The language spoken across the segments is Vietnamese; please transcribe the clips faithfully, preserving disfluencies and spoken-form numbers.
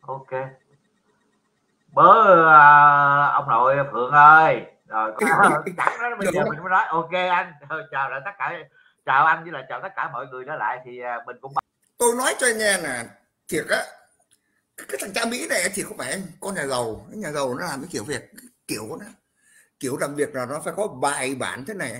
Ok. Bớ à, ông nội Phượng ơi, rồi chẳng đó bây giờ mình mới nói ok anh. Chào lại tất cả, chào anh với là chào tất cả mọi người đó lại thì mình cũng. Tôi nói cho anh nghe là thiệt á, cái thằng cha Mỹ này thì không phải con nhà giàu, cái nhà giàu nó làm cái kiểu việc kiểu nó kiểu làm việc là nó phải có bài bản thế này.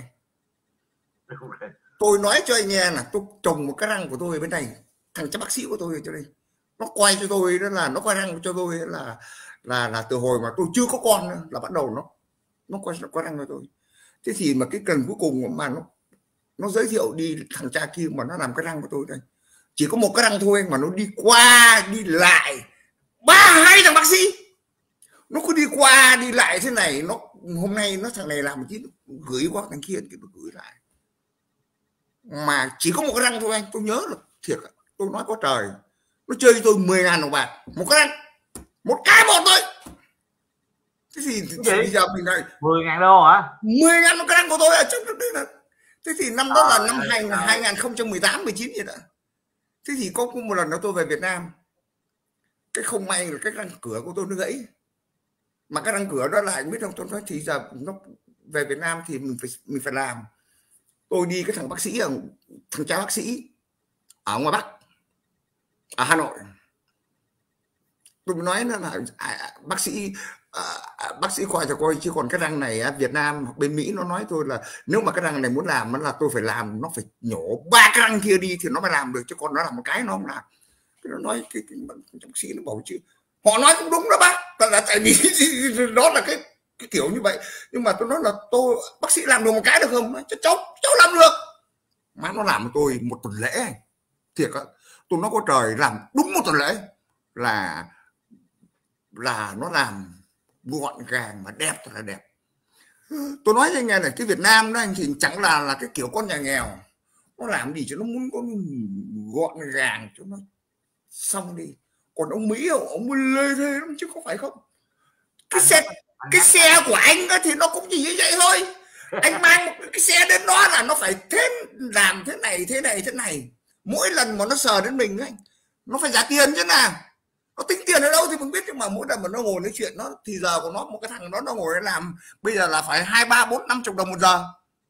Tôi nói cho anh nghe là tôi trồng một cái răng của tôi bên này, thằng cha bác sĩ của tôi cho đây, nó quay cho tôi đó là nó quay răng cho tôi là là là từ hồi mà tôi chưa có con nữa, là bắt đầu nó nó quay nó quay răng cho tôi. Thế thì mà cái cần cuối cùng mà nó nó giới thiệu đi thằng cha kia mà nó làm cái răng của tôi đây, chỉ có một cái răng thôi mà nó đi qua đi lại ba hai thằng bác sĩ, nó cứ đi qua đi lại thế này. Nó hôm nay nó thằng này làm một chứ gửi qua thằng kia nó gửi lại, mà chỉ có một cái răng thôi anh. Tôi nhớ là thiệt, tôi nói có trời, nó chơi cho tôi mười ngàn đồng bạc một cái răng, một cái một thôi. Thế thì, thì bây giờ mình này mười ngàn đô hả? mười ngàn một cái răng của tôi ở trong đây là. Thế thì năm đó là năm hai nghìn không trăm mười tám mười chín gì đó. Thế thì có một lần đó tôi về Việt Nam, cái không may là cái răng cửa của tôi nó gãy, mà cái răng cửa đó là anh biết không, tôi nói thì giờ nó về Việt Nam thì mình phải mình phải làm. Tôi đi cái thằng bác sĩ, thằng cha bác sĩ ở ngoài Bắc, ở Hà Nội, tôi nói là, là à, bác sĩ à, bác sĩ khoa cho coi chứ còn cái răng này Việt Nam hoặc bên Mỹ nó nói tôi là nếu mà cái răng này muốn làm là tôi phải làm, nó phải nhổ ba cái răng kia đi thì nó mới làm được, chứ còn nó làm một cái nó không làm. Nó nói cái, cái, cái bác sĩ nó bảo chứ họ nói cũng đúng đó bác, là tại vì đó là cái, cái kiểu như vậy. Nhưng mà tôi nói là tôi bác sĩ làm được một cái được không? Cháu cháu, cháu làm được. Má nó làm cho tôi một tuần lễ, thiệt á, tôi nói có trời, làm đúng một tuần lễ là là nó làm gọn gàng mà đẹp thật là đẹp. Tôi nói với anh nghe này, cái Việt Nam đó anh thì chẳng là là cái kiểu con nhà nghèo, nó làm gì cho nó muốn có gọn gàng cho nó xong đi. Còn ông Mỹ ông, ông lê thế lắm chứ không phải không. Cái xe cái xe của anh đó thì nó cũng chỉ như vậy thôi. Anh mang một cái xe đến đó là nó phải thế, làm thế này thế này thế này. Mỗi lần mà nó sờ đến mình ấy, nó phải trả tiền chứ nào. Nó tính tiền ở đâu thì mình biết, nhưng mà mỗi lần mà nó ngồi nói chuyện nó thì giờ của nó, một cái thằng đó nó ngồi làm bây giờ là phải hai ba bốn năm chục đồng một giờ.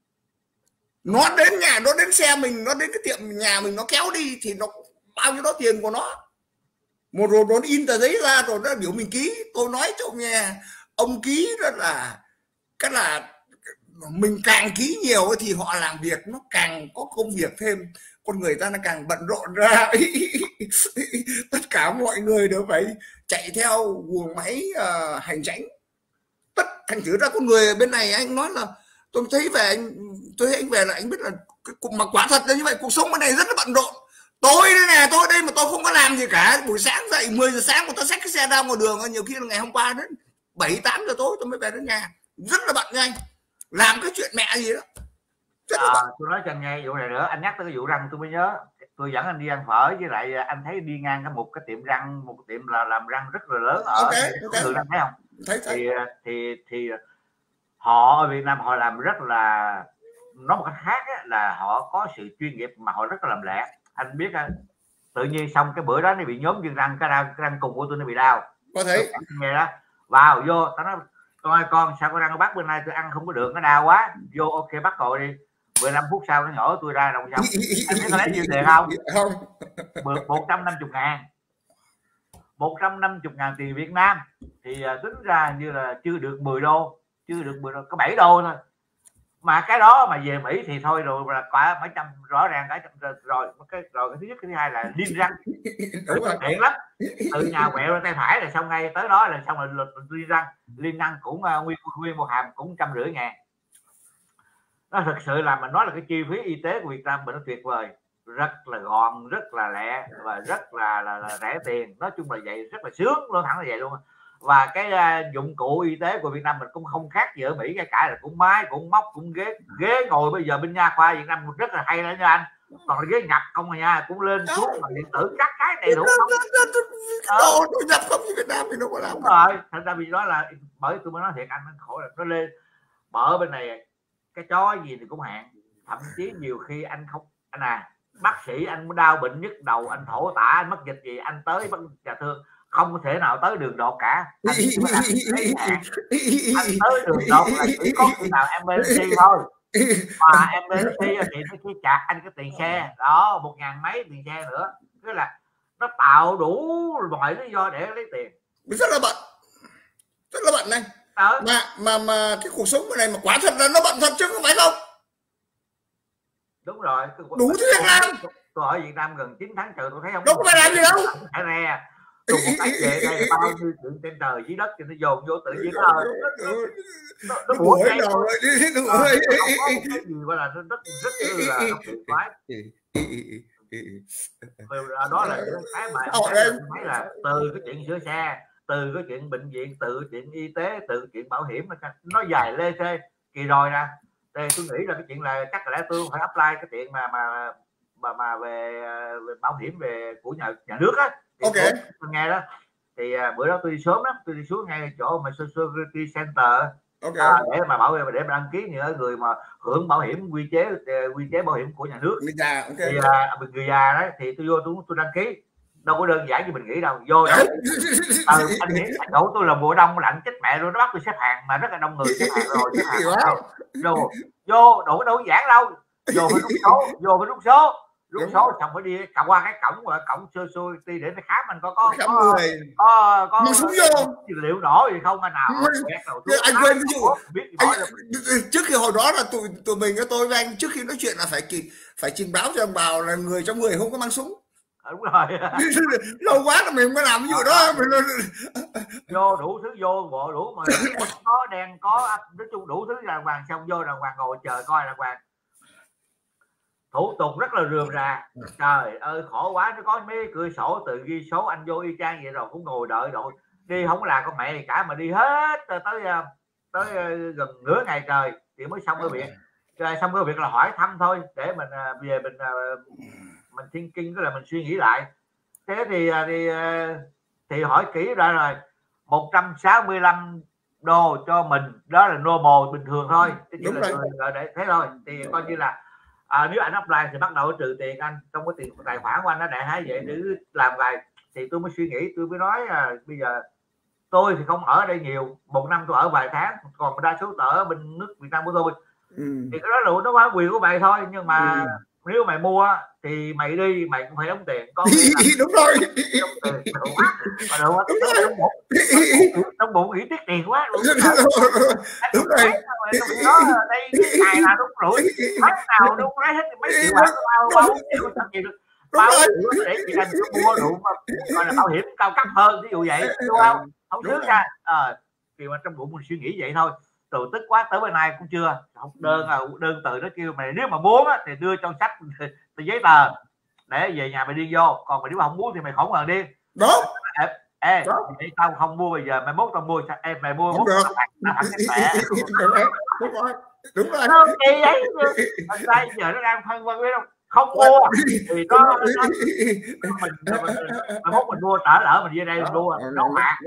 Nó đến nhà, nó đến xe mình, nó đến cái tiệm nhà mình nó kéo đi thì nó bao nhiêu đó tiền của nó. Một rồi nó in tờ giấy ra rồi nó biểu mình ký. Tôi nói cho ông nghe, ông ký đó là cái là mình càng ký nhiều thì họ làm việc nó càng có công việc thêm, con người ta nó càng bận rộn ra. Tất cả mọi người đều phải chạy theo guồng máy uh, hành chánh. Tất thành thử ra con người bên này anh nói là tôi thấy về anh tôi thấy anh về là anh biết là mà quả thật là như vậy, cuộc sống bên này rất là bận rộn. Tôi đây nè, tôi đây mà tôi không có làm gì cả, buổi sáng dậy mười giờ sáng mà tôi xách cái xe ra ngoài đường, nhiều khi là ngày hôm qua đến bảy tám giờ tối tôi mới về đến nhà, rất là bận nha anh, làm cái chuyện mẹ gì đó. À, tôi nói cho anh nghe vụ này nữa, anh nhắc tới cái vụ răng tôi mới nhớ, tôi dẫn anh đi ăn phở với lại anh thấy đi ngang cái một cái tiệm răng, một cái tiệm là làm răng rất là lớn ở okay, okay. Đường Răng, thấy không? Thấy, thấy. Thì thì thì họ ở Việt Nam họ làm rất là, nói một cách khác á, là họ có sự chuyên nghiệp mà họ rất là làm lẹ. Anh biết á, tự nhiên xong cái bữa đó nó bị nhóm viên răng, cái răng, cái răng cùng của tôi nó bị đau. Có thấy nghe đó vào vô tao nói con ơi con sao con răng nó bắt bên này tôi ăn không có được, nó đau quá. Vô ok bắt rồi đi. mười lăm phút sau nó nhổ tôi ra đồng xong. Anh biết nó lấy nhiêu tiền không? Không. một trăm năm mươi ngàn. một trăm năm mươi ngàn tiền Việt Nam thì tính ra như là chưa được mười đô, chưa được mười đô, có bảy đô thôi. Mà cái đó mà về Mỹ thì thôi rồi, là cả mấy trăm, rõ ràng cả trăm rồi. Cái rồi cái thứ nhất, cái thứ hai là liên răng tiện lắm, từ nhà quẹo lên tay phải là xong, ngay tới đó là xong rồi liên răng. Liên răng cũng uh, nguyên nguyên một hàm cũng trăm rưỡi ngàn. Nó thực sự là mình nói là cái chi phí y tế của Việt Nam mình nó tuyệt vời, rất là gọn, rất là lẹ và rất là, là, là rẻ tiền. Nói chung là vậy, rất là sướng luôn, thẳng là vậy luôn. Và cái uh, dụng cụ y tế của Việt Nam mình cũng không khác gì ở Mỹ, cái cả là cũng máy, cũng móc, cũng ghế ghế ngồi bây giờ bên nha khoa Việt Nam rất là hay đó nha anh. Còn ghế nhập không mà nha, cũng lên xuống mà điện tử các cái đầy đủ không. Đồ nó nhập không như Việt Nam thì nó có làm. Đúng rồi, thật ra vì đó là bởi tôi mới nói thiệt anh, nó khổ là nó lên mở bên này cái chó gì thì cũng hạn. Thậm chí nhiều khi anh không, anh à bác sĩ anh đau bệnh nhức đầu, anh thổ tả, anh mất dịch gì, anh tới bác trà thương không có thể nào tới đường đột cả. Anh chỉ có làm cái hạn. Anh tới đường đột là chỉ có khi nào em bê xê thôi, mà em bê xê thì nó chỉ chặt anh cái tiền xe đó, một ngàn mấy tiền xe nữa, tức là nó tạo đủ mọi lý do để lấy tiền. Rất là bận, rất là bận này. Đó. mà mà mà cái cuộc sống này mà quả thật là nó bận thật chứ không phải không? Đúng rồi, đủ thứ việc làm. Tôi ở Việt Nam gần chín tháng trời tôi thấy không đâu có phải làm gì đâu, phải re tôi một cách về đây bao nhiêu chuyện trên trời dưới đất thì nó dồn vô tự nhiên nó nó nó buồn đầu rồi đi, đúng rồi. Cái gì gọi là nó rất rất là tuyệt vời. Đó là cái mà thấy là từ cái chuyện sửa xe, từ cái chuyện bệnh viện, từ cái chuyện y tế, từ cái chuyện bảo hiểm, nó dài lê thê. Kỳ rồi nè, thì tôi nghĩ là cái chuyện là chắc là tôi phải apply cái chuyện mà mà mà mà về, về bảo hiểm về của nhà nhà nước á. Ok. Tôi nghe đó thì bữa đó tôi đi sớm lắm, tôi đi xuống ngay chỗ mà Security Center. Okay. À, để mà bảo vệ để mà đăng ký những người mà hưởng bảo hiểm quy chế quy chế bảo hiểm của nhà nước. Người già, okay. Thì à, người già đấy thì tôi vô tôi tôi đăng ký, đâu có đơn giản như mình nghĩ đâu. Vô đó, ừ, anh nghĩ chỗ tôi là mùa đông lạnh chết mẹ rồi, nó bắt tôi xếp hàng mà rất là đông người xếp hàng rồi xếp hàng rồi. Vô vô đâu có đâu giản đâu, vô phải rút số, vô phải rút số rút đúng số xong phải đi cậu qua cái cổng gọi cổng security để nó khám mình có có có có, có, có súng vô liệu nổ gì không anh nào. Anh quên ví dụ anh, trước khi hồi đó là tụi tụi mình tôi với anh trước khi nói chuyện là phải phải trình báo cho ông Bào là người trong người không có mang súng. Đúng rồi. Lâu quá là mình mới làm ví dụ đó. Mình... vô đủ thứ vô bộ đủ mà có đen có nói chung đủ thứ đàng hoàng, xong vô đàng hoàng ngồi chờ coi đàng hoàng. Thủ tục rất là rườm rà, trời ơi khổ quá, nó có mấy cửa sổ tự ghi số anh vô y chang vậy rồi cũng ngồi đợi rồi đi không là con mẹ gì cả, mà đi hết tới tới, tới gần nửa ngày trời thì mới xong cái việc. Rồi xong cái việc là hỏi thăm thôi để mình về mình mình thinking tức là mình suy nghĩ lại. Thế thì thì thì hỏi kỹ ra rồi một trăm sáu mươi lăm đô cho mình, đó là normal bình thường thôi, cái chuyện là người để thế thôi, thì coi như là à, nếu anh apply thì bắt đầu trừ tiền anh trong cái tiền tài khoản của anh nó đại khái vậy để làm vài. Thì tôi mới suy nghĩ, tôi mới nói à, bây giờ tôi thì không ở đây nhiều, một năm tôi ở vài tháng, còn đa số tôi ở bên nước Việt Nam của tôi. Ừ. Thì cái đó là nó quá quyền của mày thôi, nhưng mà ừ. nếu mày mua thì mày đi mày cũng phải đóng tiền. Con đúng rồi, đóng tiền mà đâu trong bụng nghĩ tiết tiền quá luôn. Đúng rồi, đó đây cái ngày nào đúng rủi, tháng nào đúng lấy hết mấy triệu bạc, bao bao triệu trăm triệu bao triệu để chị anh mua đủ mà gọi là bảo hiểm cao cấp hơn, ví dụ vậy đúng không? Không thiếu ra ờ thì mà trong bụng mình suy nghĩ vậy thôi. Từ tức quá tới bữa nay cũng chưa không đơn là đơn từ nó kêu mày nếu mà muốn á, thì đưa trong sách từ giấy tờ để về nhà mày đi vô, còn mày nếu mà không muốn thì mày không cần đi. Đúng. Ê, ê tao không mua bây giờ mày mốt tao mua em mày mua mốt tao tặng mẹ. Đúng rồi, đúng rồi. Nó kỳ ấy đây giờ nó đang phân vân biết không? Không mua thì đó mình mày mốt mình mua trở lỡ mình về đây mình mua nó phạt.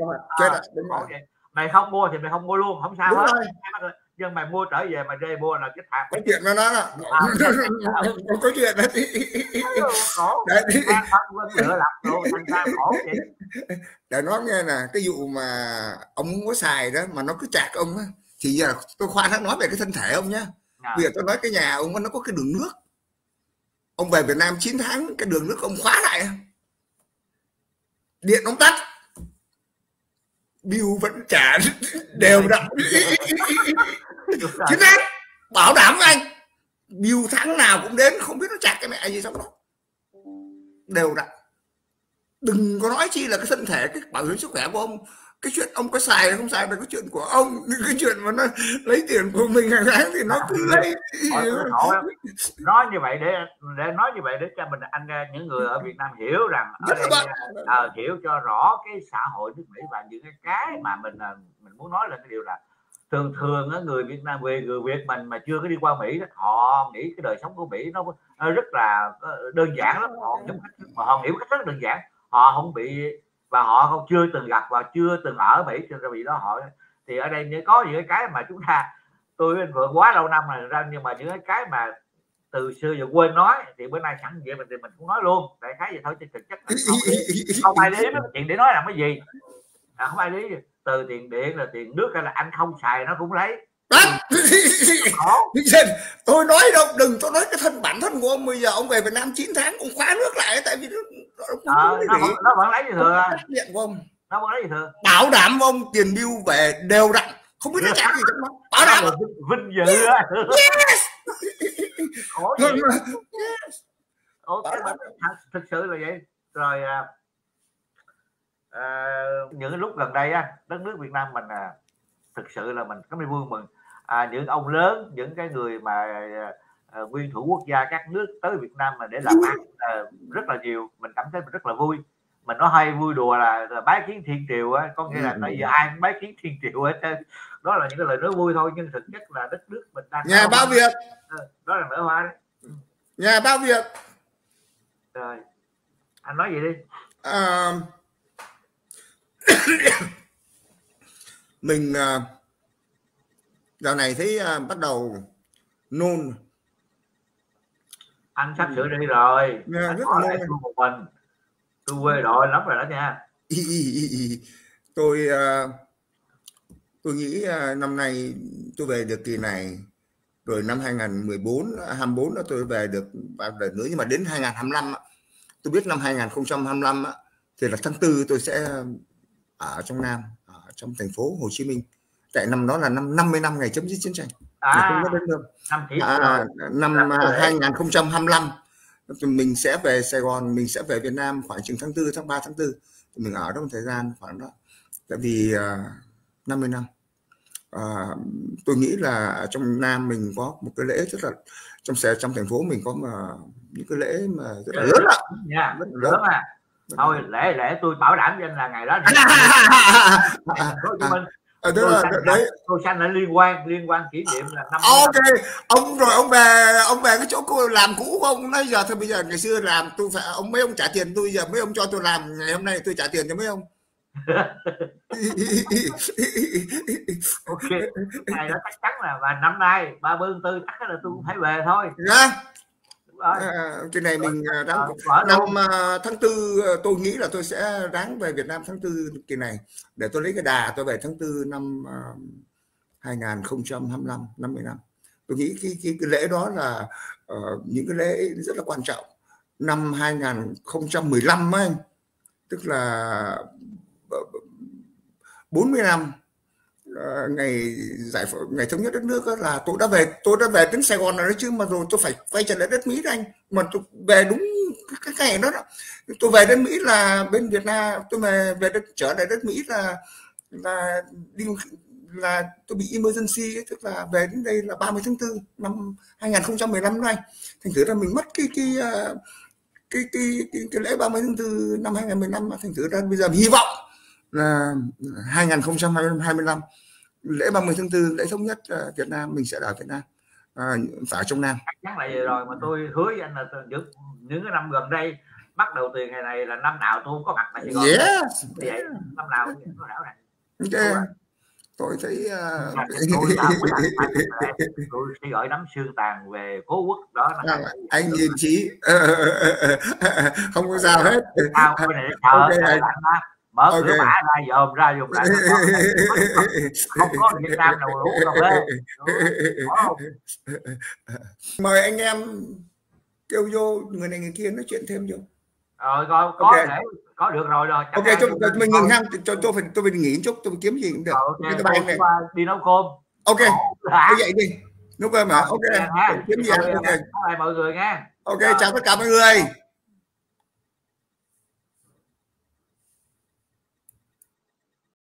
Mày không mua thì mày không mua luôn, không sao hết. Nhưng mày mua trở về mày đây mua là cái thằng có chuyện nó đó là không có chuyện đó thì khổ lựa lập luôn thành ra khổ vậy. Để nói nghe nè, cái vụ mà ông muốn có xài đó mà nó cứ chạc ông á, thì giờ tôi khoan hắn nói về cái thân thể ông nhá. Bây giờ tôi nói cái nhà ông nó có cái đường nước, ông về Việt Nam chín tháng cái đường nước ông khóa lại, điện ông tắt, bill vẫn trả đều đặn. Chính xác, bảo đảm với anh bill tháng nào cũng đến, không biết nó chặt cái mẹ gì trong đó, đều đặn. Đừng có nói chi là cái thân thể, cái bảo hiểm sức khỏe của ông, cái chuyện ông có xài hay không xài là cái chuyện của ông, cái chuyện mà nó lấy tiền của mình hàng tháng thì nó cứ lấy. Nói như vậy để để nói như vậy để cho mình anh những người ở Việt Nam hiểu rằng ở đây uh, hiểu cho rõ cái xã hội nước Mỹ và những cái cái mà mình mình muốn nói là cái điều là thường thường á, người Việt Nam về người Việt mình mà chưa có đi qua Mỹ đó, họ nghĩ cái đời sống của Mỹ nó, nó rất là đơn giản lắm, họ mà họ hiểu cách rất đơn giản, họ không bị và họ không chưa từng gặp và chưa từng ở Mỹ cho nên vì đó họ thì ở đây có những cái mà chúng ta tôi với anh Phượng quá lâu năm rồi ra, nhưng mà những cái mà từ xưa giờ quên nói, thì bữa nay sẵn vậy mình thì mình cũng nói luôn, đại khái vậy thôi, chứ thực chất không, không ai lý mấy chuyện để nói làm cái gì, à, không ai lý. Từ tiền điện là tiền nước hay là anh không xài nó cũng lấy. Tôi nói đâu, đừng tôi nói cái thân bản thân của ông. Bây giờ ông về Việt Nam chín tháng ông khóa nước lại, tại vì nó, nó, nó, vẫn, nó vẫn lấy gì thừa, điện của ông nó vẫn lấy gì thừa, bảo đảm với ông tiền bill về đều đặn, không biết nó trả gì trong đó, bảo đảm là vinh dự á. Yes. Khổ gì? Yes. Ủa, thực sự là vậy. Rồi à, à, những lúc gần đây á, đất nước Việt Nam mình à, thực sự là mình có niềm vui mừng. À, những ông lớn, những cái người mà à, nguyên thủ quốc gia các nước tới Việt Nam mà để làm ăn à, rất là nhiều, mình cảm thấy mình rất là vui. Mình nói hay vui đùa là, là bái kiến thiên triều á, có nghĩa là tới giờ ai cũng bái kiến thiên triều hết trơn. Đó là những cái lời nói vui thôi, nhưng thực chất là đất nước mình đang nhà bao Việt, đó là nở hoa đấy. Nhà bao Việt. Rồi anh nói gì đi. À, mình uh, dạo này thấy uh, bắt đầu nôn. Anh sắp sửa đi rồi. Yeah, anh rất có là lại tôi một mình, tôi quê đội lắm rồi đó nha. tôi uh, tôi nghĩ uh, năm nay tôi về được kỳ này, rồi năm hai nghìn mười bốn, hai mươi bốn tôi về được ba đợt nữa, nhưng mà đến hai nghìn hai mươi lăm tôi biết năm hai nghìn không trăm hai mươi lăm thì là tháng tư tôi sẽ ở trong Nam, ở trong thành phố Hồ Chí Minh, tại năm đó là năm năm mươi năm ngày chấm dứt chiến tranh. À, năm, à, năm hai nghìn không trăm hai mươi lăm mình sẽ về Sài Gòn, mình sẽ về Việt Nam khoảng chừng tháng tư, tháng ba, tháng tư mình ở đó một thời gian khoảng đó, tại vì uh, năm mươi năm. Uh, tôi nghĩ là trong Nam mình có một cái lễ rất là, trong xe trong thành phố mình có mà những cái lễ mà rất là lớn ạ. Nha, rất là lớn à. Thôi lễ lễ tôi bảo đảm với anh là ngày đó mình À, đó là, đấy. Tôi xanh là liên quan liên quan kỷ niệm là năm. Ok, ông rồi ông về ông về cái chỗ cô làm cũ của ông, nói giờ thôi bây giờ ngày xưa làm tôi phải ông mấy ông trả tiền tôi, giờ mấy ông cho tôi làm, ngày hôm nay tôi trả tiền cho mấy ông. Ok, ngày đó chắc chắn là và năm nay ba mươi tháng tư chắc là tôi cũng phải về thôi. Yeah. À, cái này mình ráng à, năm uh, tháng tư tôi nghĩ là tôi sẽ ráng về Việt Nam tháng tư kỳ này để tôi lấy cái đà tôi về tháng tư năm uh, hai nghìn không trăm hai mươi lăm, năm mươi năm. Tôi nghĩ cái, cái, cái lễ đó là uh, những cái lễ rất là quan trọng. Năm hai nghìn không trăm mười lăm ấy, tức là bốn mươi năm uh, ngày giải phóng, ngày thống nhất đất nước đó, là tôi đã về tôi đã về đến Sài Gòn rồi đấy chứ, mà rồi tôi phải quay trở lại đất Mỹ anh, mà tôi về đúng cái ngày đó, đó. Tôi về đến Mỹ là bên Việt Nam, tôi về về đất, trở lại đất Mỹ là là đi là tôi bị emergency ấy, tức là về đến đây là ba mươi tháng tư năm hai nghìn không trăm mười lăm này, thành thử là mình mất cái cái cái cái cái, cái lễ ba mươi tháng tư năm hai nghìn mười lăm, thành thử ra bây giờ hy vọng là hai nghìn không trăm hai mươi lăm lễ ba mươi tháng tư, lễ thống nhất uh, Việt Nam mình sẽ ở Việt Nam, uh, phải trong Nam. Chắc là vậy rồi, mà tôi hứa với anh là những, những cái năm gần đây bắt đầu từ ngày này là năm nào tôi không có mặt tại Sài Gòn. Yes. Vậy Yeah. Năm nào nó đảo này. Okay. Tôi thấy uh... tôi, tôi sẽ gọi nắm xương tàn về cố quốc đó là à, anh nhìn chí không có sao hết. Sao cái này chờ mở okay. Cửa bả ra dòm ra dùng lại không có Việt Nam nào uống cà phê. Mời anh em kêu vô người này người kia nói chuyện thêm vô. Rồi có có okay. Để có được rồi rồi. Ok cho, cho mình ngừng ha, cho tôi phải tôi phải nghỉ một chút, tôi kiếm gì cũng được. Rồi, okay. Tôi này. Đi nấu cơm. Ok. Như vậy đi. Nấu cơm hả? Ok. Kiếm gì ăn. Ok. Bye mọi người nha. Ok, chào tất cả mọi người.